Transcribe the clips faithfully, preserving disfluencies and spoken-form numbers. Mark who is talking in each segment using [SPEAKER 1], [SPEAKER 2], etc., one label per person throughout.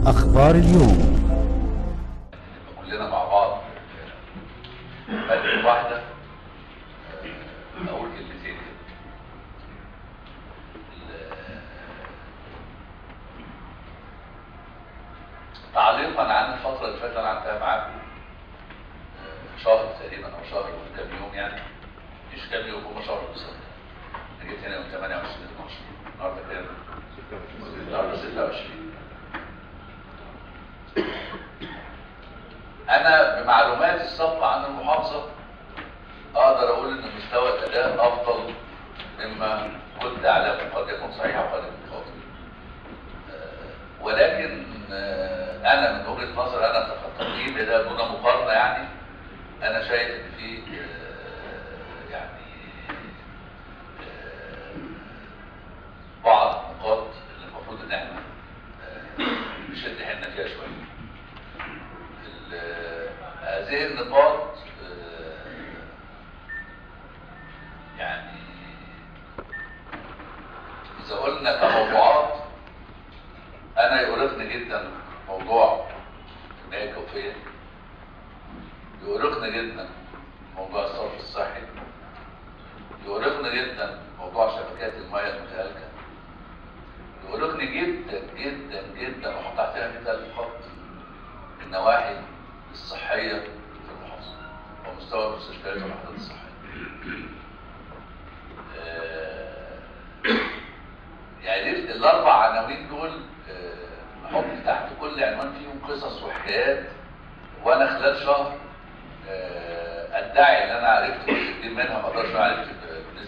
[SPEAKER 1] أخبار اليوم.
[SPEAKER 2] كلنا مع بعض مادة واحدة أقول كلمتين كده. تعليقا عن الفترة اللي فاتت أنا قعدتها معاكم شهر تقريبا أو شهر وكام يوم، يعني مش كام يوم، هما شهر بالظبط. أنا جيت هنا يوم ثمانية وعشرين اتناشر، النهارده كام؟ النهارده ستة وعشرين. أنا بمعلوماتي السابقة عن المحافظة أقدر أقول إن مستوى الأداء أفضل مما كنت أعلمه، قد يكون صحيح وقد يكون خاطئ. ولكن أنا من وجهة نظر أنا كتقييم ده دون مقارنة، يعني أنا شايف إن في يعني بعض النقاط اللي المفروض إن إحنا نشد حيلنا فيها شوية. هذه النقاط يعني إذا قلنا كموضوعات، أنا يؤرقني جدا موضوع البنية الجوفية، يؤرقني جدا موضوع الصرف الصحي، يؤرقني جدا موضوع شبكات المياه المتهالكة، يؤرقني جدا جدا جدا وأحط تحتها مئة ألف خط النواحي الصحية في المحافظة ومستوى المستشفيات والوحدات الصحية. يعني الأربع عناوين دول نحط تحت كل عنوان فيهم قصص وحكايات، وأنا خلال شهر أدعي إن أنا عرفت جزء منها، ما أقدرش أعرف بالنسبة.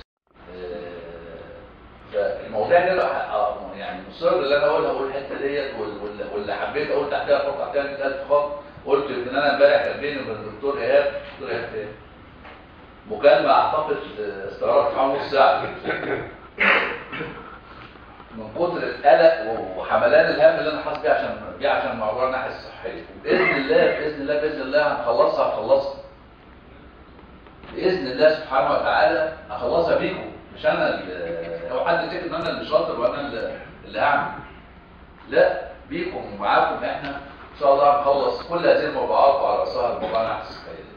[SPEAKER 2] فالمواضيع دي يعني مصر اللي أنا أقولها أقول الحتة ديت، واللي حبيت أقول تحتها أحط تحتها مئة ألف خط. قلت ان انا امبارح كان بيني وبين الدكتور ايهاب، الدكتور ايهاب تاني مكالمه اعتقد استغرقت حوالي نص ساعه من كتر القلق وحملان الهم اللي انا حاسس بيه عشان بيه عشان موضوع الناحيه الصحيه. باذن الله باذن الله باذن الله هنخلصها هنخلصها باذن الله سبحانه وتعالى، هخلصها بيكم، مش انا اللي هو حد يفتكر ان انا اللي شاطر وانا اللي, اللي هعمل. لا، بيكم ومعاكم احنا ان شاء الله هنخلص كل هذه الموضوعات، وعلى راسها الموضوع الناحيه الصحيه.